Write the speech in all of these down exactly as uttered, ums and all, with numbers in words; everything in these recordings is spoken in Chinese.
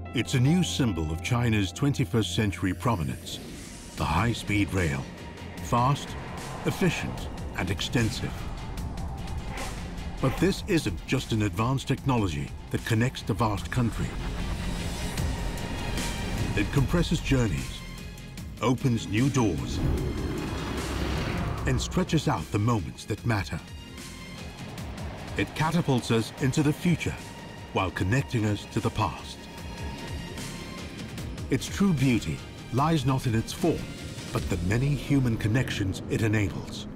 It's a new symbol of China's twenty-first century prominence, the high-speed rail, fast, efficient, and extensive. But this isn't just an advanced technology that connects the vast country. It compresses journeys, opens new doors, and stretches out the moments that matter. It catapults us into the future while connecting us to the past. Its true beauty lies not in its form, but the many human connections it enables.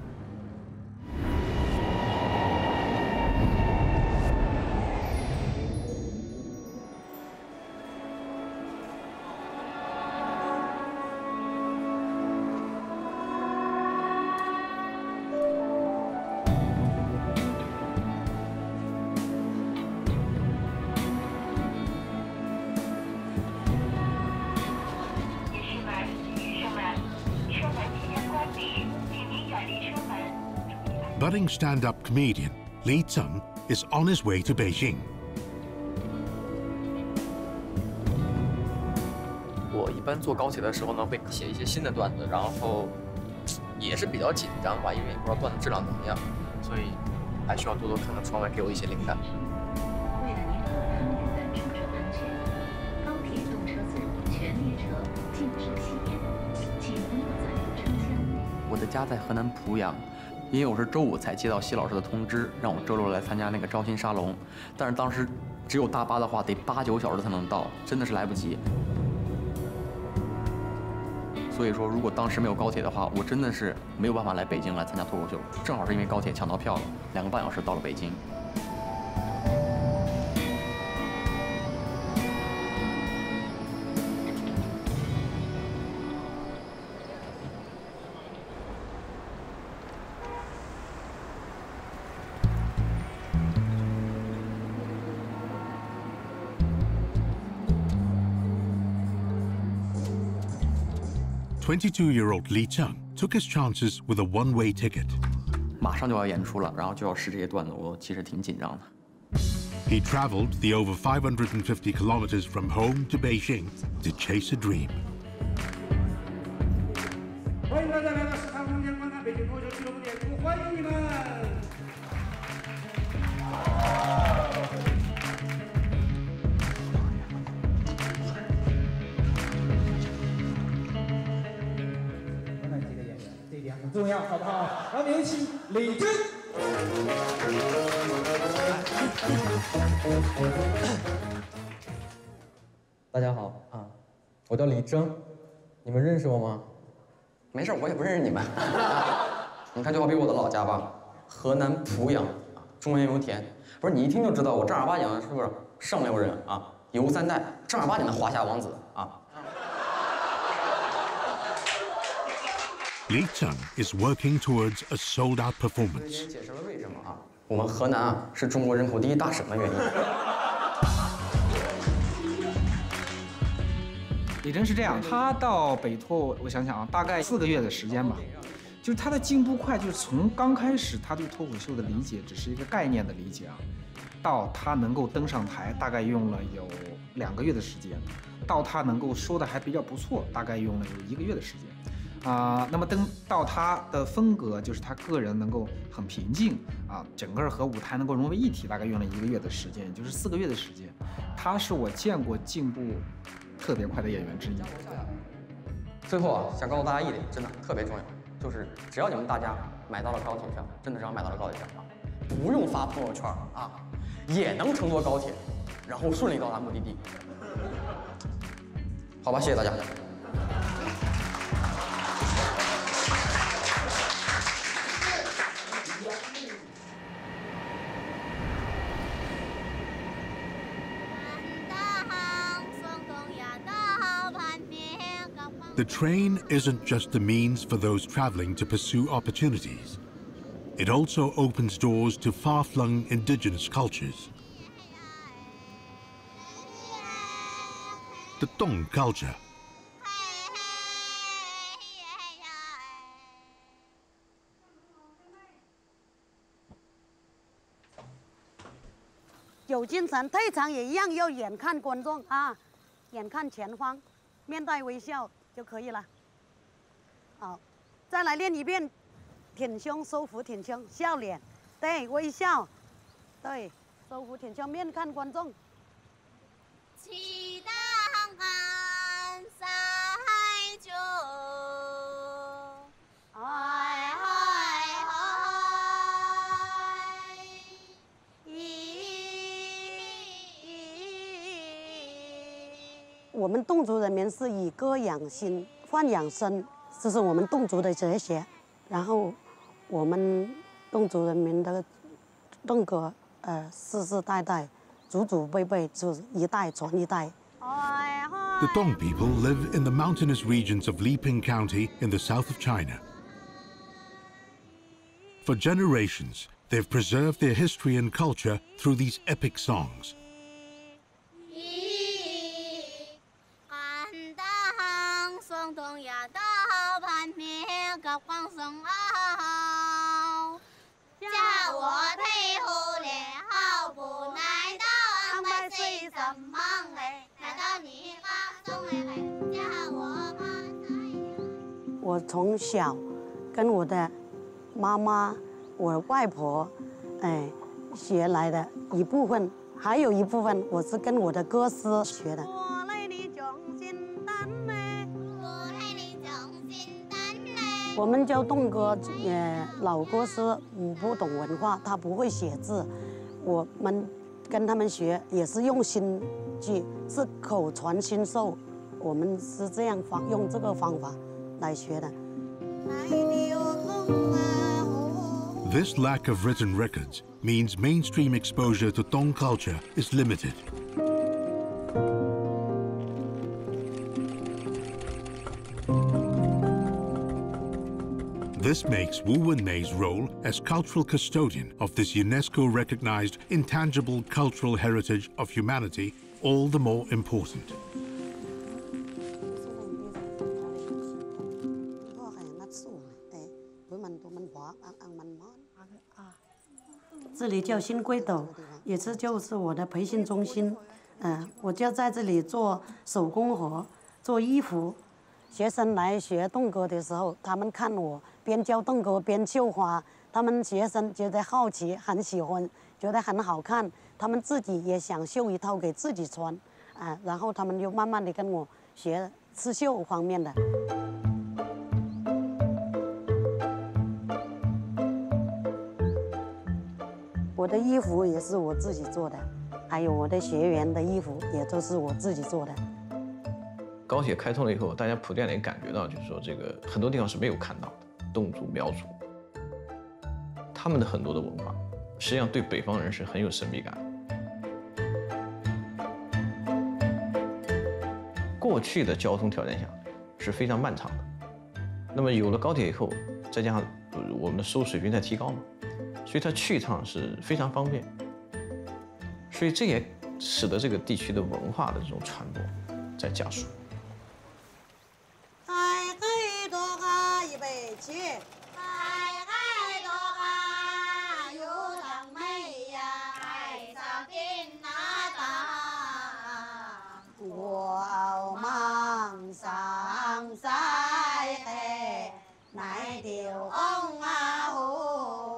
Budding stand-up comedian Li Zheng is on his way to Beijing. 我一般坐高铁的时候呢，会写一些新的段子，然后也是比较紧张吧，因为也不知道段子质量怎么样，所以还需要多多看看窗外，给我一些灵感。 为了您和朋友的出车安全，高铁动车组全列车禁止吸烟，请不要在车厢内。 我的家在河南濮阳。 因为我是周五才接到谢老师的通知，让我周六来参加那个招新沙龙，但是当时只有大巴的话，得八九小时才能到，真的是来不及。所以说，如果当时没有高铁的话，我真的是没有办法来北京来参加脱口秀。正好是因为高铁抢到票了，两个半小时到了北京。 twenty-two-year-old Li Zheng took his chances with a one-way ticket. 马上就要演出了，然后就要试这些段子，我其实挺紧张的。 He traveled the over five hundred fifty kilometers from home to Beijing to chase a dream. 欢迎大家来到十三空间观看北京脱口秀俱乐部演出，欢迎你们！ 很重要，好不好？让我们有请李真。 大家好啊，我叫李征，你们认识我吗？ 没事，我也不认识你们。你看，就好比我的老家吧，河南濮阳，中原油田。不是你一听就知道我正儿八经的是不是上流人啊？油三代，正儿八经的华夏王子啊。 Li Zheng is working towards a sold-out performance. 这解释了为什么啊？我们河南啊是中国人口第一大省的原因。 李征是这样，他到北拓，我想想啊，大概四个月的时间吧。就是他的进步快，就是从刚开始他对脱口秀的理解只是一个概念的理解啊，到他能够登上台，大概用了有两个月的时间；到他能够说的还比较不错，大概用了有一个月的时间。 啊、呃，那么登到他的风格，就是他个人能够很平静啊，整个和舞台能够融为一体，大概用了一个月的时间，也就是四个月的时间。他是我见过进步特别快的演员之一。 最后啊，想告诉大家一点，真的特别重要，就是只要你们大家买到了高铁票，真的只要买到了高铁票啊，不用发朋友圈啊，也能乘坐高铁，然后顺利到达目的地。好吧，谢谢大家。 The train isn't just a means for those traveling to pursue opportunities. It also opens doors to far-flung indigenous cultures. The Dong culture. 有精神，退场也一样要眼看观众啊！ 眼看前方，面带微笑就可以了。好，再来练一遍，挺胸收腹，挺胸笑脸，对，微笑，对，收腹挺胸，面看观众。 七档干塞酒，嗨嗨嗨， 我们侗族人民是以歌养心，饭养生，这是我们侗族的哲学。然后，我们侗族人民的侗歌，呃，世世代代。 祖祖辈辈就是一代传一代。 The Dong people live in the mountainous regions of Liping County in the south of China. For generations, they've preserved their history and culture through these epic songs. Ờ. 我从小跟我的妈妈、我外婆，哎，学来的一部分，还有一部分我是跟我的歌师学的。我们教侗歌，呃，老歌师嗯不懂文化，他不会写字，我们跟他们学也是用心去，是口传心授，我们是这样方用这个方法来学的。 This lack of written records means mainstream exposure to Dong culture is limited. This makes Wu Wenmei's role as cultural custodian of this UNESCO-recognized intangible cultural heritage of humanity all the more important. 这里叫新龟斗，也是就是我的培训中心。嗯、呃，我就在这里做手工活，做衣服。学生来学侗歌的时候，他们看我边教侗歌边绣花，他们学生觉得好奇，很喜欢，觉得很好看，他们自己也想绣一套给自己穿，啊、呃，然后他们就慢慢的跟我学刺绣方面的。 我的衣服也是我自己做的，还有我的学员的衣服也都是我自己做的。 高铁开通了以后，大家普遍也感觉到，就是说这个很多地方是没有看到的。侗族、苗族，他们的很多的文化，实际上对北方人是很有神秘感的。过去的交通条件下是非常漫长的，那么有了高铁以后，再加上我们的收入水平在提高嘛。 所以它去一趟是非常方便，所以这也使得这个地区的文化的这种传播在加速。 嗨嗨多哈一杯酒， 嗨嗨多哈有长美呀，海上金那当， 我忙上山嘿，来丢红啊红。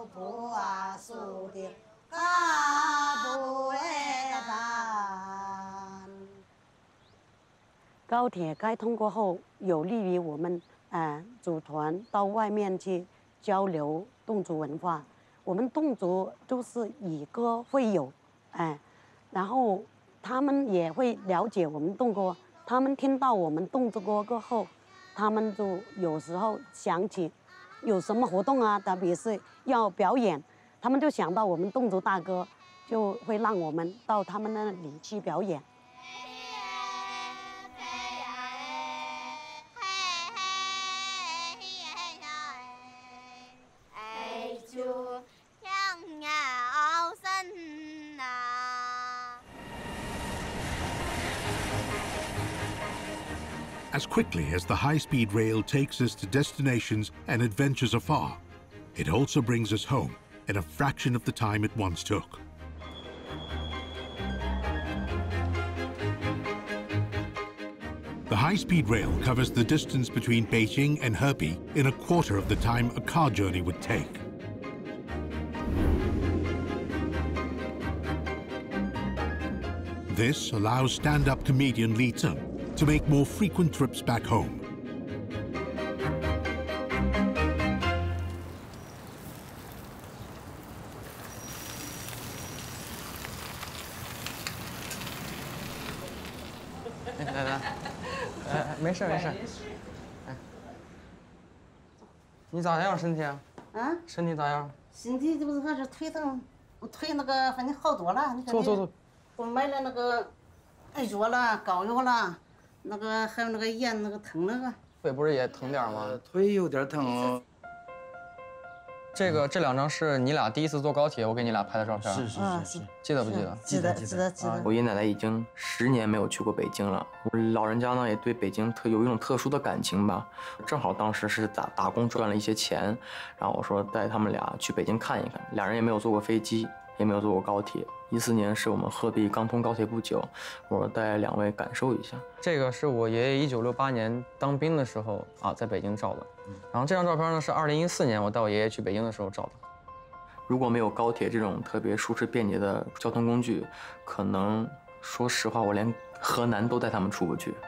高铁开通过后，有利于我们呃组团到外面去交流侗族文化。我们侗族都是以歌会友，哎、呃，然后他们也会了解我们侗歌。他们听到我们侗族歌过后，他们就有时候想起有什么活动啊，特别是要表演。 他们就想到我们侗族大哥，就会让我们到他们那里去表演。 As quickly as the high-speed rail takes us to destinations and adventures afar, it also brings us home in a fraction of the time it once took. The high-speed rail covers the distance between Beijing and Hebei in a quarter of the time a car journey would take. This allows stand-up comedian Li Zeng to make more frequent trips back home. 来来，呃，没事没事。哎，你咋样身体啊？ 啊？ 身体咋样？ 身体这不是还是腿疼，我腿那个反正好多了。你看， 坐坐坐。 我买了那个药了、膏药了，那个还有那个盐那个疼那个。 腿不是也疼点吗？ 腿有点疼。 这个这两张是你俩第一次坐高铁，我给你俩拍的照片。 是是是是， 记得不记得？ 记得记得记得。 我爷爷奶奶已经十年没有去过北京了，我老人家呢也对北京特有一种特殊的感情吧。正好当时是打打工赚了一些钱，然后我说带他们俩去北京看一看。俩人也没有坐过飞机，也没有坐过高铁。一四年是我们鹤壁刚通高铁不久，我说带两位感受一下。这个是我爷爷一九六八年当兵的时候啊，在北京照的。然后这张照片呢是二零一四年我带我爷爷去北京的时候照的。如果没有高铁这种特别舒适便捷的交通工具，可能说实话我连河南都带他们出不去。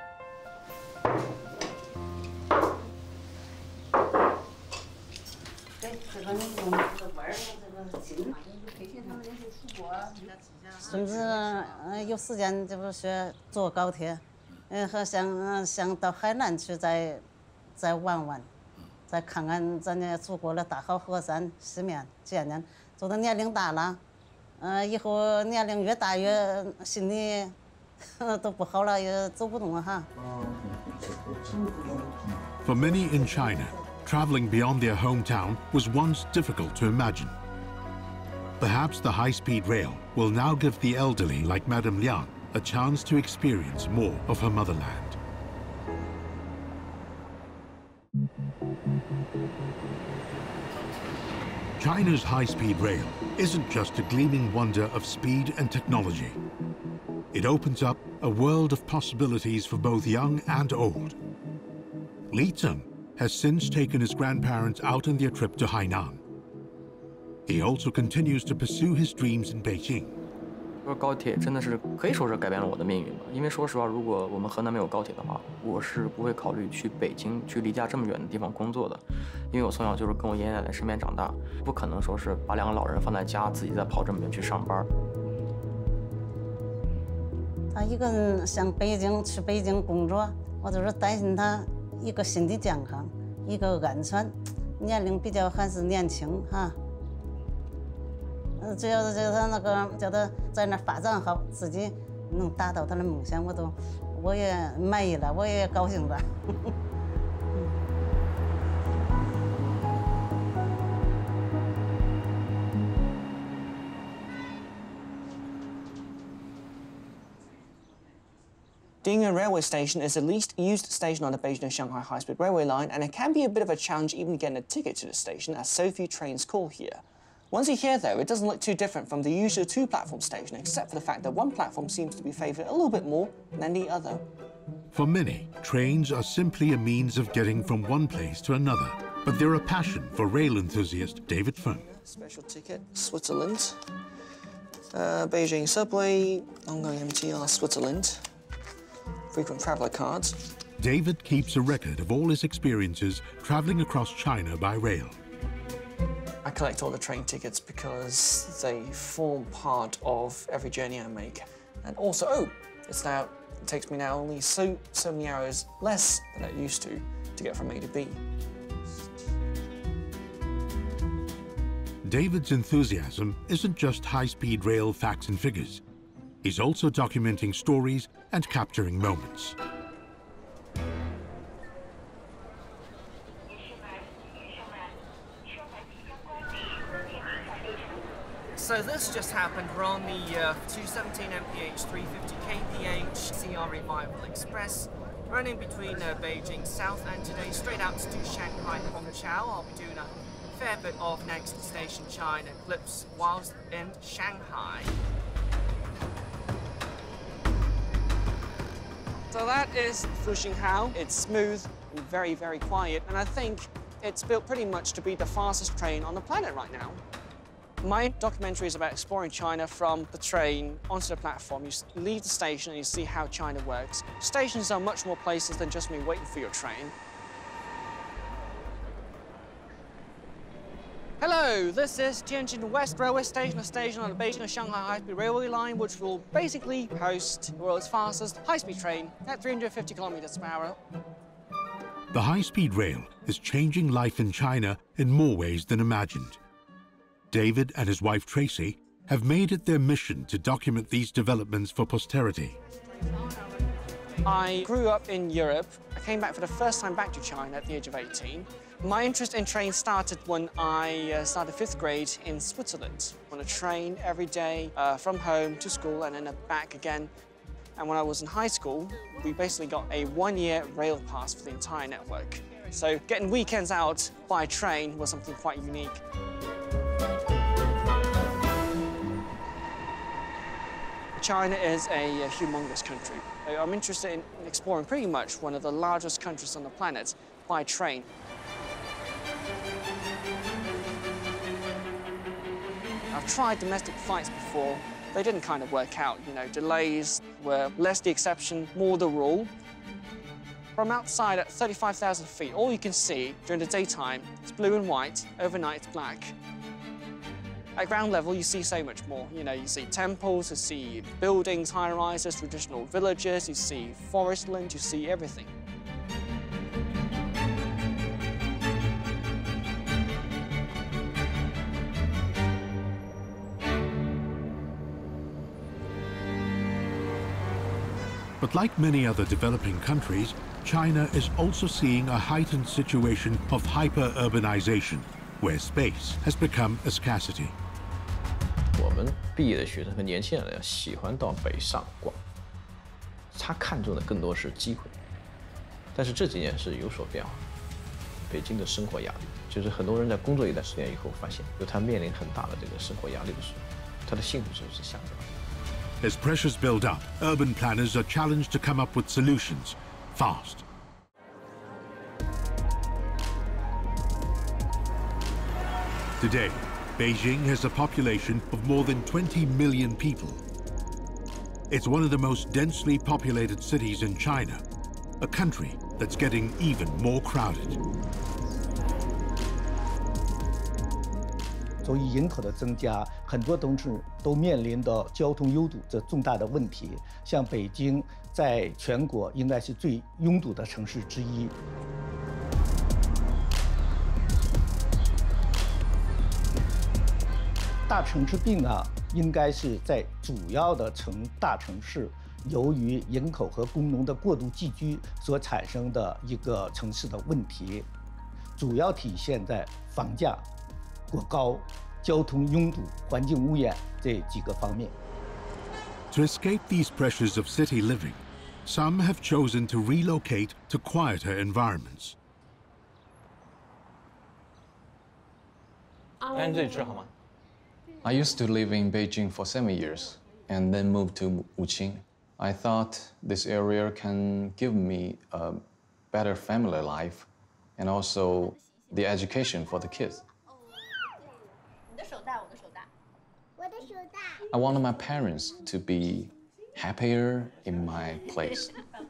对，这个你用这个弯儿，这个筋。培训他们也是出国。孙子呃有时间这不是坐高铁，嗯，和想想到海南去再再玩玩。再看看咱家祖国的大好河山，世面见见。走到年龄大了，呃，以后年龄越大越心里都不好了，也走不动了哈。 For many in China, traveling beyond their hometown was once difficult to imagine. Perhaps the high-speed rail will now give the elderly like Madame Liang a chance to experience more of her motherland. China's high-speed rail isn't just a gleaming wonder of speed and technology. It opens up a world of possibilities for both young and old. Li Zeng has since taken his grandparents out on their trip to Hainan. He also continues to pursue his dreams in Beijing. 说高铁真的是可以说是改变了我的命运吧，因为说实话，如果我们河南没有高铁的话，我是不会考虑去北京，去离家这么远的地方工作的，因为我从小就是跟我爷爷奶奶身边长大，不可能说是把两个老人放在家，自己再跑这么远去上班。 他一个人向北京去北京工作，我就是担心他一个身体健康，一个安全，年龄比较还是年轻哈。 只要叫他那个叫他在那发展好，自己能达到他的梦想，我都我也满意了，我也高兴了。 Ding'an railway station is the least used station on the Beijing-Shanghai high-speed railway line, and it can be a bit of a challenge even getting a ticket to the station, as so few trains call here. Once you're here, though, it doesn't look too different from the usual two-platform station, except for the fact that one platform seems to be favoured a little bit more than the other. For many, trains are simply a means of getting from one place to another, but they're a passion for rail enthusiast David Feng. Special ticket, Switzerland. Uh, Beijing subway, ongoing M T R, Switzerland. Frequent traveller cards. David keeps a record of all his experiences travelling across China by rail. I collect all the train tickets because they form part of every journey I make. And also, oh, it's now, it takes me now only so, so many hours less than it used to to get from A to B. David's enthusiasm isn't just high-speed rail facts and figures. He's also documenting stories and capturing moments. So this just happened. We're on the uh, two seventeen M P H three fifty K P H C R Revival Express, running between uh, Beijing South and today straight out to Shanghai Hongqiao. I'll be doing a fair bit of next station China clips whilst in Shanghai. So that is Fuxinghao. It's smooth and very, very quiet, and I think it's built pretty much to be the fastest train on the planet right now. My documentary is about exploring China from the train onto the platform. You leave the station and you see how China works. Stations are much more places than just me waiting for your train. Hello, this is Tianjin West Railway Station, a station on the Beijing-Shanghai high-speed railway line, which will basically host the world's fastest high-speed train at three hundred fifty kilometers per hour. The high-speed rail is changing life in China in more ways than imagined. David and his wife Tracy have made it their mission to document these developments for posterity. I grew up in Europe. I came back for the first time back to China at the age of eighteen. My interest in trains started when I uh, started fifth grade in Switzerland, on a train every day uh, from home to school and then back again. And when I was in high school, we basically got a one-year rail pass for the entire network. So getting weekends out by train was something quite unique. China is a, a humongous country. I'm interested in exploring pretty much one of the largest countries on the planet by train. I've tried domestic flights before. They didn't kind of work out, you know, delays were less the exception, more the rule. From outside at thirty-five thousand feet, all you can see during the daytime is blue and white, overnight it's black. At ground level, you see so much more. You know, you see temples, you see buildings, high-rises, traditional villages, you see forest land, you see everything. But like many other developing countries, China is also seeing a heightened situation of hyper-urbanization, where space has become a scarcity. 我们毕业的学生和年轻人喜欢到北上广，他看重的更多是机会。但是这几年是有所变化。北京的生活压力，就是很多人在工作一段时间以后，发现就他面临很大的这个生活压力的时候，他的幸福指数是下降的。 As pressures build up, urban planners are challenged to come up with solutions fast. Today, Beijing has a population of more than twenty million people. It's one of the most densely populated cities in China, a country that's getting even more crowded. 所以人口的增加，很多城市都面临的交通拥堵这重大的问题。像北京，在全国应该是最拥堵的城市之一。大城市病啊，应该是在主要的城大城市，由于人口和工农的过度聚居所产生的一个城市的问题，主要体现在房价 过高、交通拥堵、环境污染这几个方面。 To escape these pressures of city living, some have chosen to relocate to quieter environments. 来你这里吃好吗？ I used to live in Beijing for seven years and then moved to Wuqing. I thought this area can give me a better family life and also the education for the kids. I wanted my parents to be happier in my place.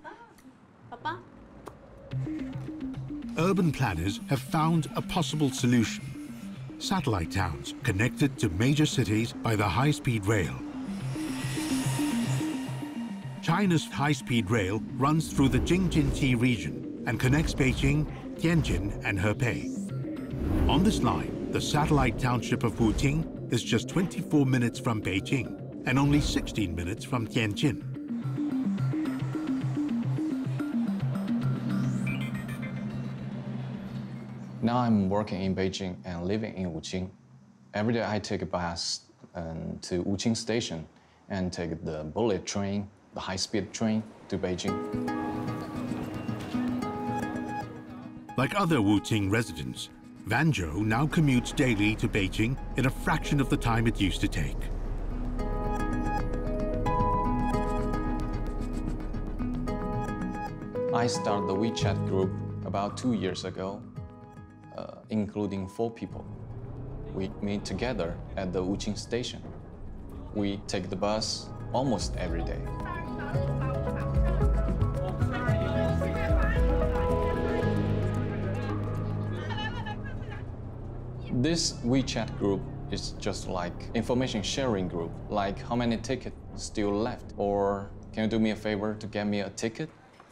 Urban planners have found a possible solution. Satellite towns connected to major cities by the high-speed rail. China's high-speed rail runs through the Jing-Jin-Ti region and connects Beijing, Tianjin, and Hebei. On this line, the satellite township of Wuting is just twenty-four minutes from Beijing and only sixteen minutes from Tianjin. Now I'm working in Beijing and living in Wuqing. Every day I take a bus um, to Wuqing station and take the bullet train, the high-speed train to Beijing. Like other Wuting residents, Van Zhou now commutes daily to Beijing in a fraction of the time it used to take. I started the WeChat group about two years ago, uh, including four people. We meet together at the Wuqing station. We take the bus almost every day. This WeChat group is just like information sharing group, like how many tickets still left, or can you do me a favor to get me a ticket?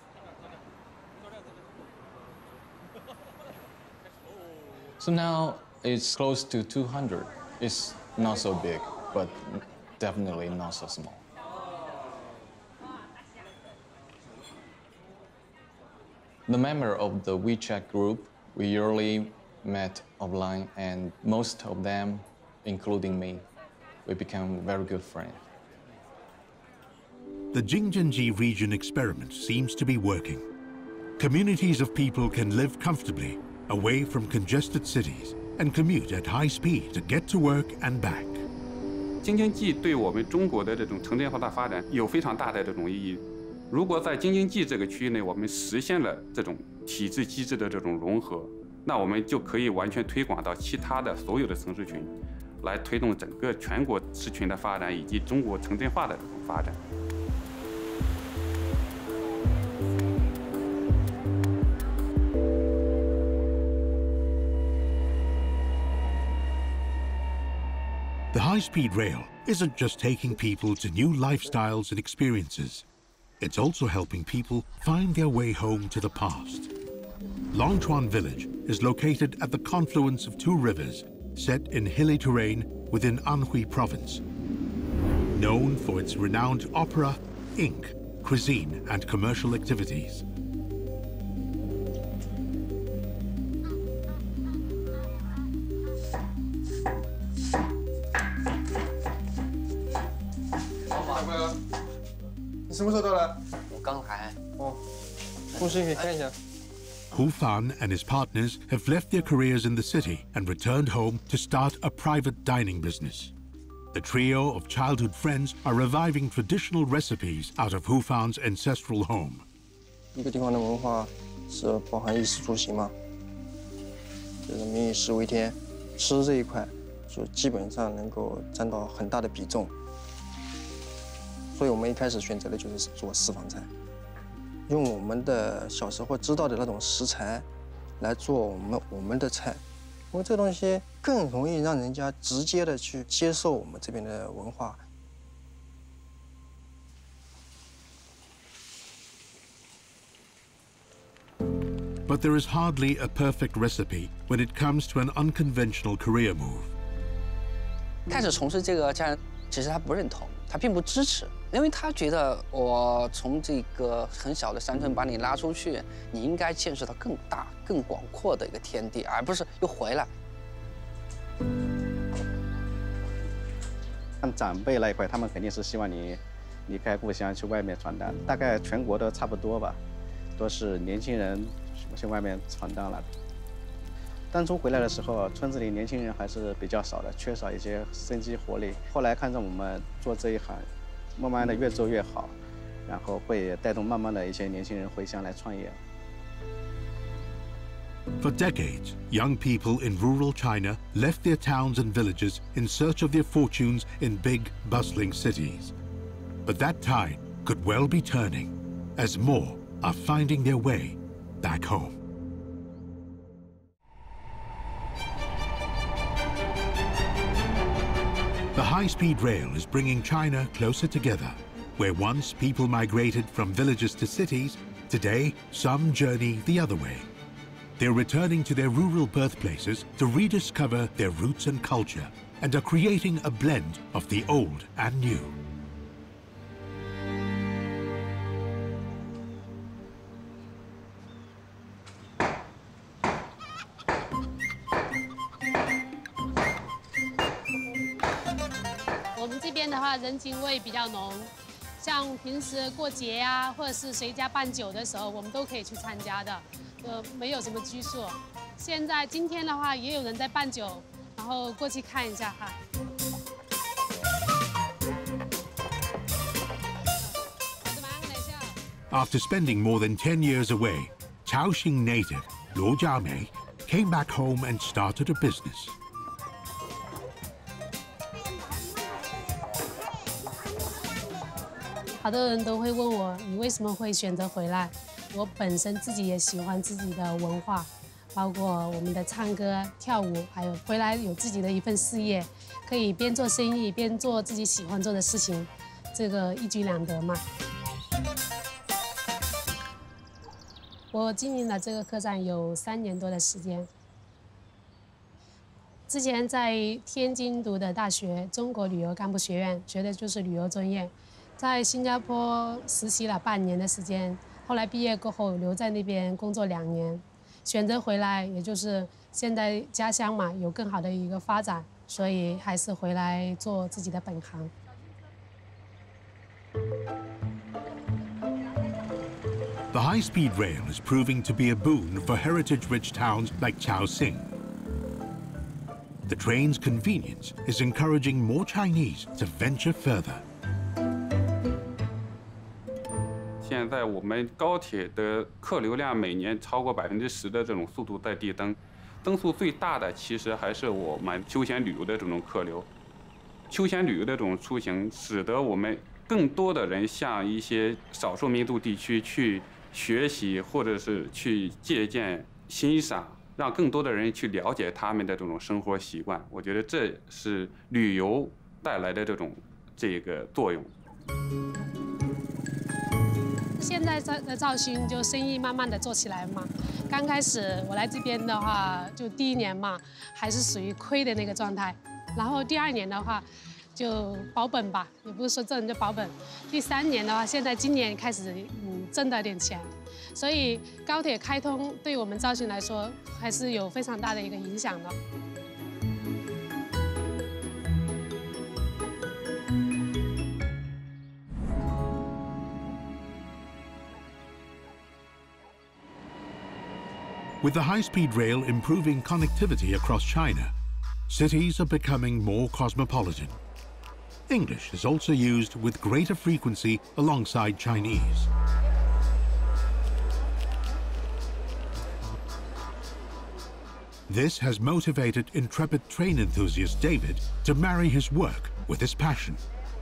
So now it's close to two hundred. It's not so big, but definitely not so small. The member of the WeChat group, we usually met offline, and most of them, including me, we became very good friends. The Jingjianji region experiment seems to be working. Communities of people can live comfortably away from congested cities and commute at high speed to get to work and back. 京津冀对我们中国的这种城镇化的发展有非常大的这种意义。如果在京津冀这个区域内，我们实现了这种体制机制的这种融合，那我们就可以完全推广到其他的所有的城市群，来推动整个全国市群的发展以及中国城镇化的这种发展。 The high-speed rail isn't just taking people to new lifestyles and experiences. It's also helping people find their way home to the past. Longchuan village is located at the confluence of two rivers, set in hilly terrain within Anhui province. Known for its renowned opera, ink, cuisine, and commercial activities. Hu Fan and his partners have left their careers in the city and returned home to start a private dining business. The trio of childhood friends are reviving traditional recipes out of Hu Fan's ancestral home. 一个地方的文化是包含衣食住行嘛，就是民以食为天，吃这一块就基本上能够占到很大的比重。所以我们一开始选择的就是做私房菜。 用我们的小时候知道的那种食材来做我们我们的菜，因为这东西更容易让人家直接的去接受我们这边的文化。 But there is hardly a perfect recipe when it comes to an unconventional career move. 开始从事这个家人，其实他不认同，他并不支持。 因为他觉得我从这个很小的山村把你拉出去，你应该见识到更大、更广阔的一个天地，而不是又回来。 像长辈那一块，他们肯定是希望你离开故乡去外面闯荡，大概全国都差不多吧，都是年轻人去外面闯荡了。当初回来的时候，村子里年轻人还是比较少的，缺少一些生机活力。后来看着我们做这一行。 慢慢的越做越好，然后会带动慢慢的一些年轻人回乡来创业。 For decades, young people in rural China left their towns and villages in search of their fortunes in big, bustling cities. But that tide could well be turning, as more are finding their way back home. The high-speed rail is bringing China closer together. Where once people migrated from villages to cities, today some journey the other way. They're returning to their rural birthplaces to rediscover their roots and culture, and are creating a blend of the old and new. 我们这边的话，人情味比较浓，像平时过节呀、啊，或者是谁家办酒的时候，我们都可以去参加的，呃，没有什么拘束。现在今天的话，也有人在办酒，然后过去看一下哈。 After spending more than ten years away, Chaoxing native Luo Jiamei came back home and started a business. "好多人都会问我，你为什么会选择回来？我本身自己也喜欢自己的文化，包括我们的唱歌、跳舞，还有回来有自己的一份事业，可以边做生意边做自己喜欢做的事情，这个一举两得嘛。我经营了这个客栈有三年多的时间。之前在天津读的大学，中国旅游干部学院，学的就是旅游专业。在新加坡实习了半年的时间，后来毕业过后留在那边工作两年，选择回来，也就是现在家乡嘛，有更好的一个发展，所以还是回来做自己的本行。 The high-speed rail is proving to be a boon for heritage-rich towns like Chaoxing. The train's convenience is encouraging more Chinese to venture further. 现在我们高铁的客流量每年超过百分之十的这种速度在递增，增速最大的其实还是我们休闲旅游的这种客流。休闲旅游的这种出行，使得我们更多的人向一些少数民族地区去学习，或者是去借鉴、欣赏，让更多的人去了解他们的这种生活习惯。我觉得这是旅游带来的这种这个作用。 现在的肇兴就生意慢慢的做起来嘛。刚开始我来这边的话，就第一年嘛，还是属于亏的那个状态。然后第二年的话，就保本吧，也不是说挣就保本。第三年的话，现在今年开始嗯挣到点钱，所以高铁开通对我们肇兴来说还是有非常大的一个影响的。 With the high-speed rail improving connectivity across China, cities are becoming more cosmopolitan. English is also used with greater frequency alongside Chinese. This has motivated intrepid train enthusiast David to marry his work with his passion.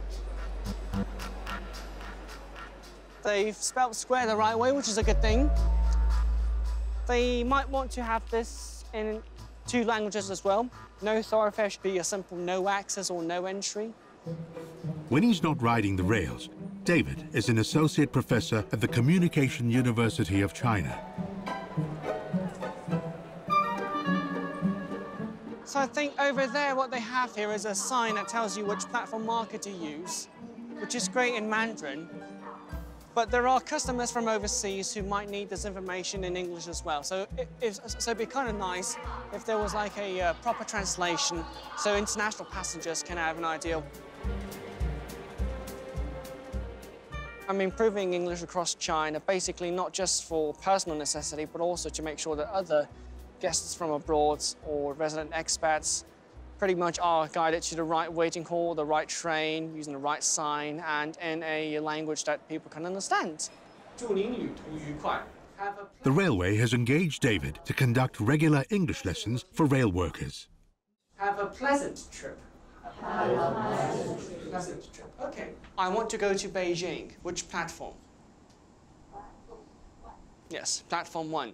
They've spelt square the right way, which is a good thing. They might want to have this in two languages as well. No thoroughfare should be a simple no access or no entry. When he's not riding the rails, David is an associate professor at the Communication University of China. So I think over there what they have here is a sign that tells you which platform marker to use, which is great in Mandarin. But there are customers from overseas who might need this information in English as well. So, it, it, so it'd be kind of nice if there was like a uh, proper translation so international passengers can have an idea. I'm improving English across China, basically not just for personal necessity, but also to make sure that other guests from abroad or resident expats pretty much are guided to the right waiting hall, the right train, using the right sign, and in a language that people can understand. The railway has engaged David to conduct regular English lessons for rail workers. Have a pleasant trip. Have a pleasant trip. Pleasant trip. Okay. I want to go to Beijing. Which platform? Yes, platform one.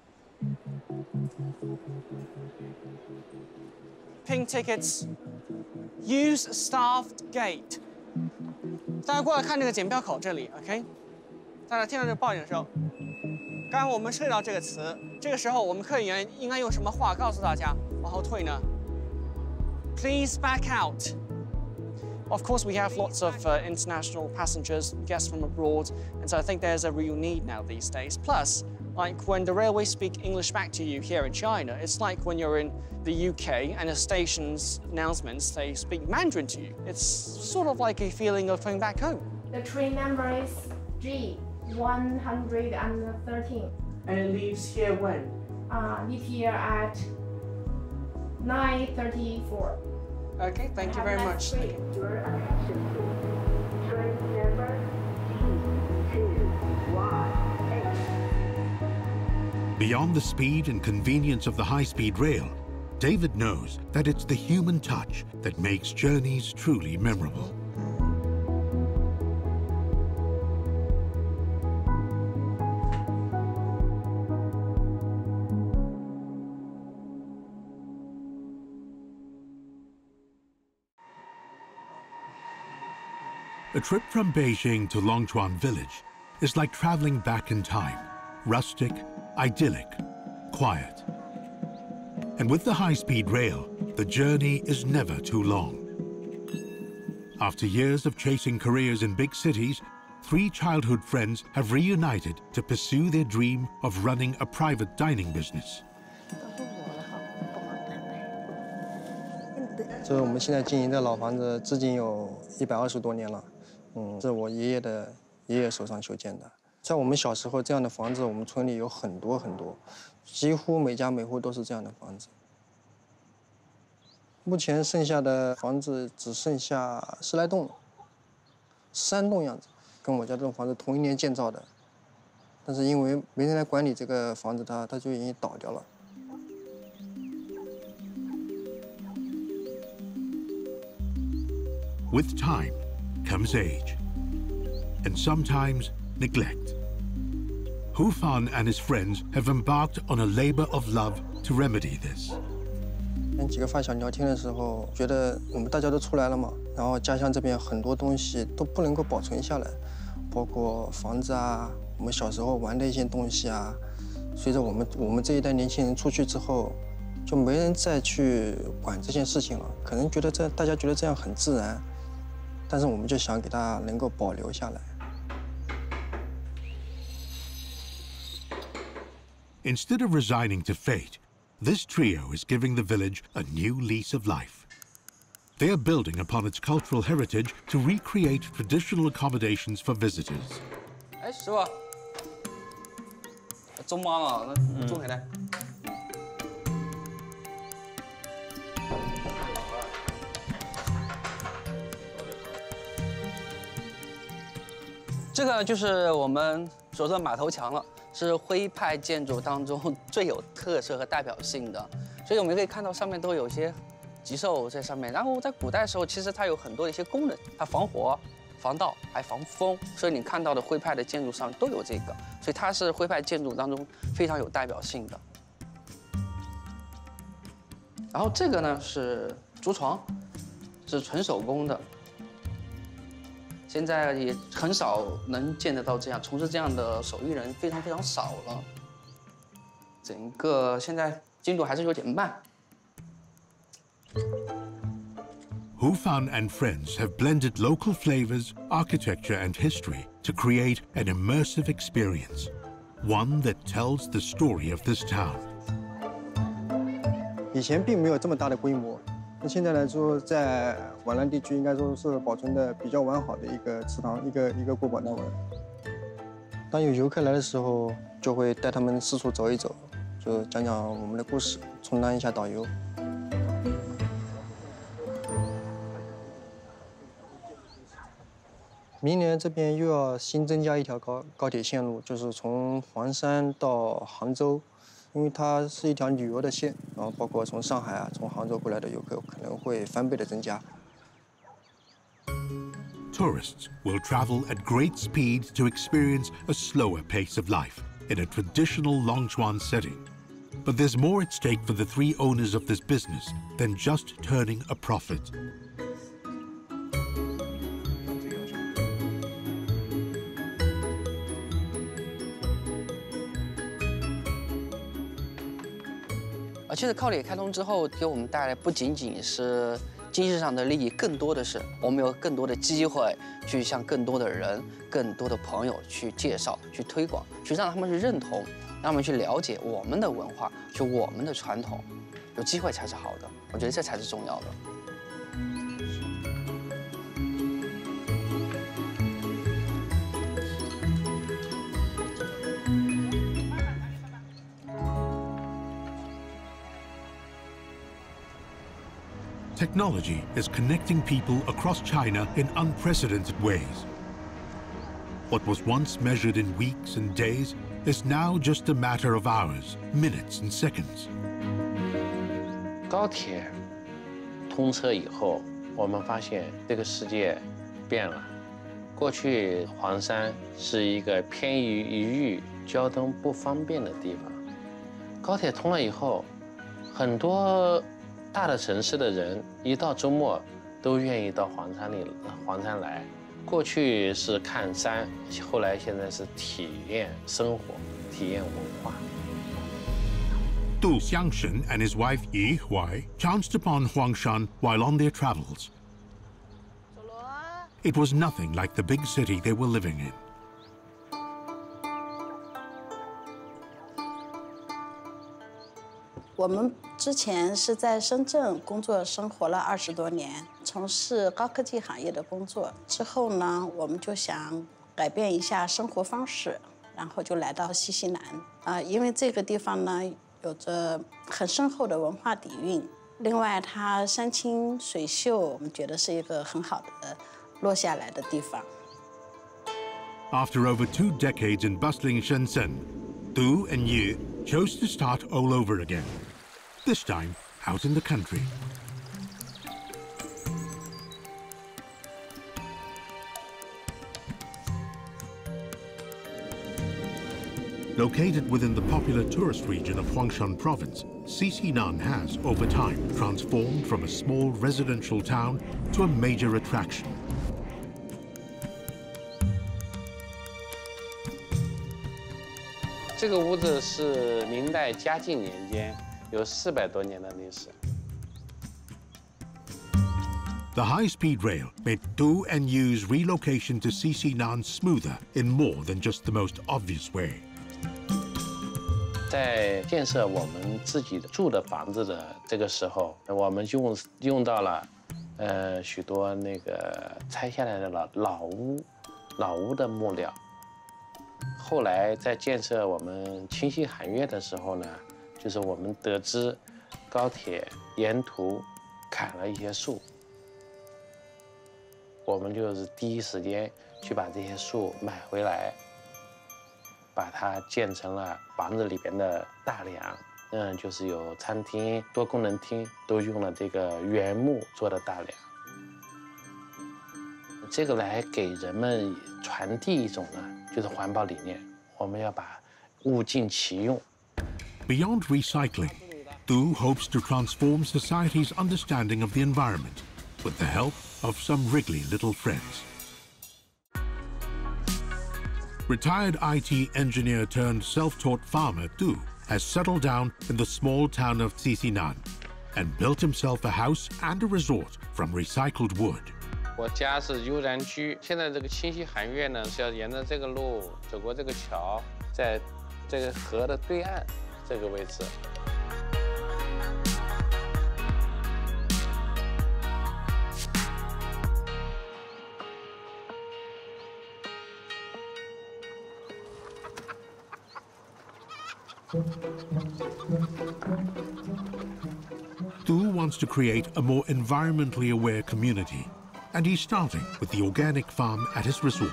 Pink tickets. Use staffed gate. 大家过来看这个检票口这里 ，OK？ 大家听到这个报警的时候，刚刚我们涉及到这个词，这个时候我们客人员应该用什么话告诉大家往后退呢 ？Please back out. Of course, we have lots of uh, international passengers, guests from abroad, and so I think there's a real need now these days. Plus, like when the railways speak English back to you here in China, it's like when you're in the U K and the station's announcements, they speak Mandarin to you. It's sort of like a feeling of coming back home. The train number is G one hundred thirteen. And it leaves here when? Uh, leave here at nine thirty-four. Okay, thank you very much. Your attention, please. Train number G two one. Beyond the speed and convenience of the high-speed rail, David knows that it's the human touch that makes journeys truly memorable. A trip from Beijing to Longchuan village is like traveling back in time, rustic, idyllic, quiet. And with the high-speed rail, the journey is never too long. After years of chasing careers in big cities, three childhood friends have reunited to pursue their dream of running a private dining business. 这我们现在经营的老房子，至今有一百二十多年了。嗯，是我爷爷的爷爷手上修建的。在我们小时候，这样的房子我们村里有很多很多，几乎每家每户都是这样的房子。目前剩下的房子只剩下十来栋，十三栋样子，跟我家这种房子同一年建造的。但是因为没人来管理这个房子，它它就已经倒掉了。 With time comes age, and sometimes neglect. Hu Fan and his friends have embarked on a labor of love to remedy this. 跟几个发小聊天的时候，觉得我们大家都出来了嘛，然后家乡这边很多东西都不能够保存下来，包括房子啊，我们小时候玩的一些东西啊。随着我们我们这一代年轻人出去之后，就没人再去管这件事情了。可能觉得这大家觉得这样很自然。 但是我们就想给它能够保留下来。 Instead of resigning to fate, this trio is giving the village a new lease of life. They are building upon its cultural heritage to recreate traditional accommodations for visitors. 哎，师傅，中妈了，那中海带。 这个就是我们所说的马头墙了，是徽派建筑当中最有特色和代表性的。所以我们可以看到上面都有一些吉兽在上面。然后在古代的时候，其实它有很多的一些功能，它防火、防盗还防风。所以你看到的徽派的建筑上都有这个，所以它是徽派建筑当中非常有代表性的。然后这个呢是竹床，是纯手工的。 现在也很少能见得到这样从事这样的手艺人，非常非常少了。整个现在进度还是有点慢。 Hu Fan and friends have blended local flavors, architecture, and history to create an immersive experience, one that tells the story of this town. 以前并没有这么大的规模。 那现在来说，在皖南地区应该说是保存的比较完好的一个祠堂，一个一个国宝单位。当有游客来的时候，就会带他们四处走一走，就讲讲我们的故事，充当一下导游。明年这边又要新增加一条高高铁线路，就是从黄山到杭州。 因为它是一条旅游的线，然后包括从上海啊、从杭州过来的游客可能会翻倍的增加。 Tourists will travel at great speed to experience a slower pace of life in a traditional Longchuan setting. But there's more at stake for the three owners of this business than just turning a profit. 而其实高铁开通之后，给我们带来不仅仅是经济上的利益，更多的是我们有更多的机会去向更多的人、更多的朋友去介绍、去推广，去让他们去认同，让他们去了解我们的文化，就我们的传统。有机会才是好的，我觉得这才是重要的。 Technology is connecting people across China in unprecedented ways. What was once measured in weeks and days is now just a matter of hours, minutes and seconds. 高铁通车以后，我们发现这个世界变了。过去黄山是一个偏于一隅、交通不方便的地方。高铁通了以后，很多大的城市的人一到周末都愿意到黄山里黄山来。过去是看山，后来现在是体验生活、体验文化。 Du Xiangshen and his wife Yi Huai chanced upon Huangshan while on their travels. It was nothing like the big city they were living in. 我们之前是在深圳工作生活了二十多年，从事高科技行业的工作。之后呢，我们就想改变一下生活方式，然后就来到西西南啊、呃，因为这个地方呢有着很深厚的文化底蕴，另外它山清水秀，我们觉得是一个很好的落下来的地方。 After over two decades in bustling Shenzhen, Du and Yi chose to start all over again. This time, out in the country. Located within the popular tourist region of Huangshan Province, Xisinan has, over time, transformed from a small residential town to a major attraction. 这个屋子是明代嘉靖年间，有四百多年的历史。 The high-speed rail made Du and Yu's relocation to Xisinan smoother in more than just the most obvious way. 在建设我们自己住的房子的这个时候，我们用用到了，呃，许多那个拆下来的老老屋、老屋的木料。 后来在建设我们清溪寒月的时候呢，就是我们得知高铁沿途砍了一些树，我们就是第一时间去把这些树买回来，把它建成了房子里边的大梁。嗯，就是有餐厅、多功能厅都用了这个原木做的大梁。这个来给人们传递一种呢。 就是环保理念，我们要把物尽其用。 Beyond recycling, Du hopes to transform society's understanding of the environment with the help of some wriggly little friends. Retired I T engineer turned self-taught farmer Du has settled down in the small town of Xisinan and built himself a house and a resort from recycled wood. 我家是悠然区，现在这个清溪寒月呢是要沿着这个路走过这个桥，在这个河的对岸这个位置。 Du wants to create a more environmentally aware community. And he's starting with the organic farm at his resort.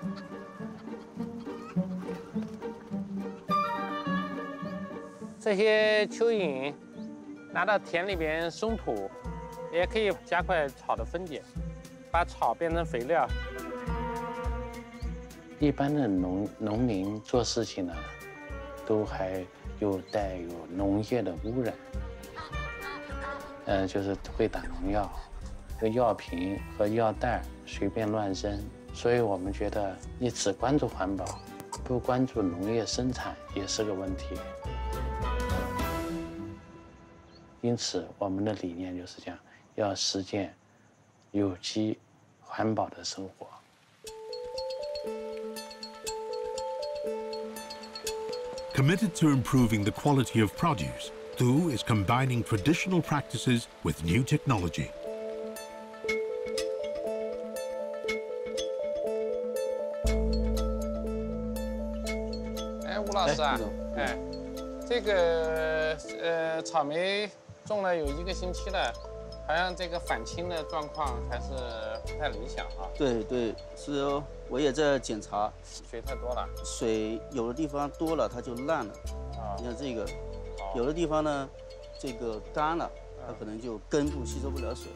这些蚯蚓拿到田里边松土，也可以加快草的分解，把草变成肥料。一般的农农民做事情呢，都还有带有农业的污染，嗯，就是会打农药。 这个药瓶和药袋随便乱扔，所以我们觉得你只关注环保，不关注农业生产也是个问题。因此，我们的理念就是这样，要实践有机、环保的生活。 Committed to improving the quality of produce, Du is combining traditional practices with new technology. 老师啊，哎，这个呃草莓种了有一个星期了，好像这个返青的状况还是不太理想哈。 对对，是哦。 我也在检查。 水太多了。 水有的地方多了它就烂了， 啊， 你看这个，有的地方呢，这个干了，它可能就根部吸收不了水。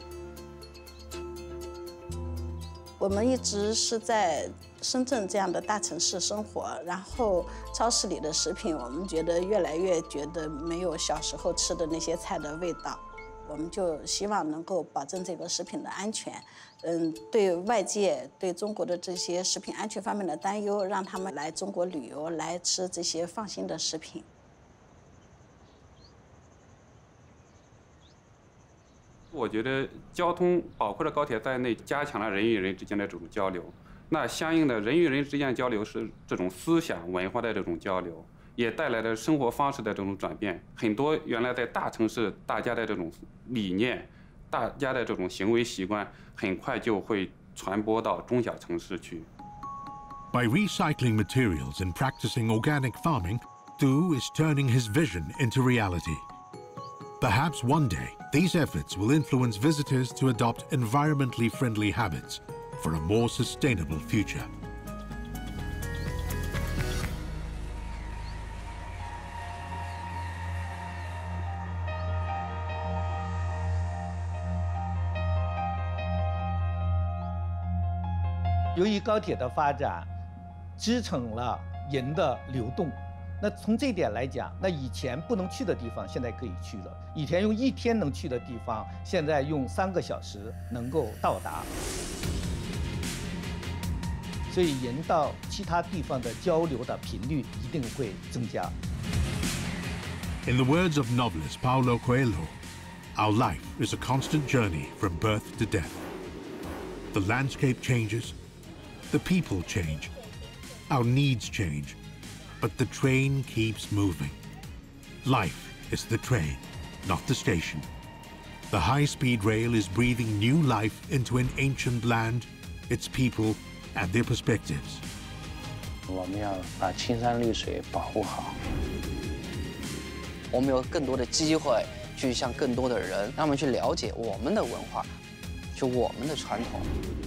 我们一直是在深圳这样的大城市生活，然后超市里的食品，我们觉得越来越觉得没有小时候吃的那些菜的味道。我们就希望能够保证这个食品的安全，嗯，对外界对中国的这些食品安全方面的担忧，让他们来中国旅游，来吃这些放心的食品。 我觉得交通包括了高铁在内，加强了人与人之间的这种交流。那相应的人与人之间的交流是这种思想文化的这种交流，也带来了生活方式的这种转变。很多原来在大城市大家的这种理念，大家的这种行为习惯，很快就会传播到中小城市去。 By recycling materials and practicing organic farming, Du is turning his vision into reality. Perhaps one day, these efforts will influence visitors to adopt environmentally friendly habits for a more sustainable future. 由于高铁的发展，支撑了人的流动。那从这一点来讲，那以前不能去的地方，现在可以去了；以前用一天能去的地方，现在用三个小时能够到达。所以人到其他地方的交流的频率一定会增加。 In the words of novelist Paulo Coelho, our life is a constant journey from birth to death. The landscape changes, the people change, our needs change, but the train keeps moving. Life is the train, not the station. The high-speed rail is breathing new life into an ancient land, its people, and their perspectives. 我们要把青山绿水保护好。 我们有更多的机会去向更多的人，让他们去了解我们的文化，就我们的传统。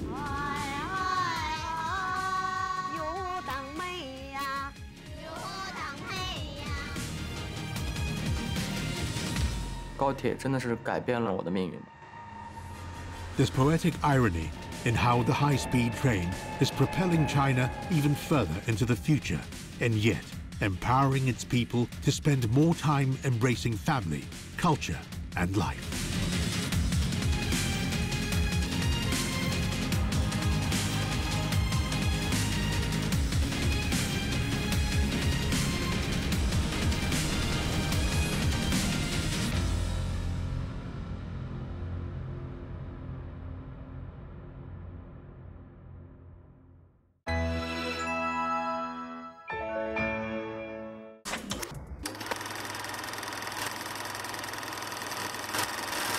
高铁真的是改变了我的命运。 There's poetic irony in how the high-speed train is propelling China even further into the future, and yet empowering its people to spend more time embracing family, culture, and life.